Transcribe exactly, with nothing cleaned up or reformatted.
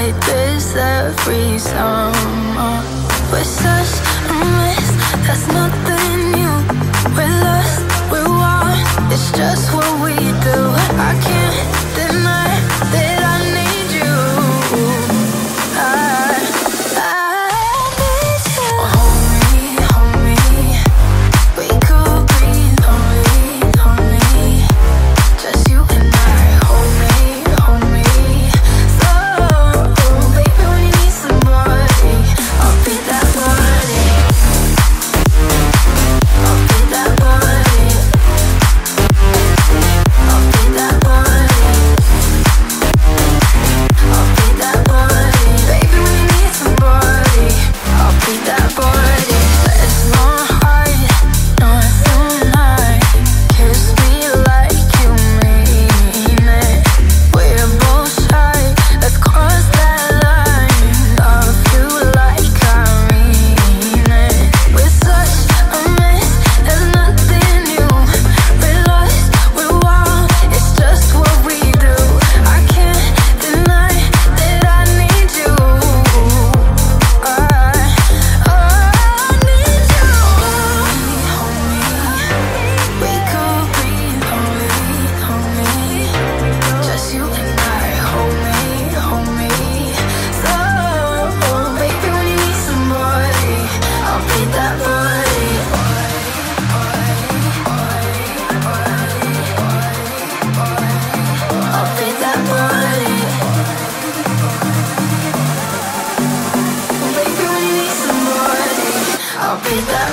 like this every summer. We're such a mess, that's nothing new. We're lost, we're wild, it's just what we do. I can't deny that I need you. I, I need you. Hold me, hold me. We could breathe only, only. Just you and I. Hold me, hold me. So, baby, when you need somebody, I'll be that body. I'll be that body. I'll be that body. I'll be that body. Baby, when you need somebody, I'll be that body. Let's not hide, not tonight. Kiss me like you mean it. We're both shy, let's cross that line. Love you like I mean it. We're such a mess, there's nothing new. We're lost, we're wild, it's just what we do. I can't deny that I need you. I, I need you. Hold me, we could breathe only, only. Just you and I. Hold me, hold me. So, baby, when you need somebody, I'll be that body. I'll be that body. Baby, when you need somebody, I'll be that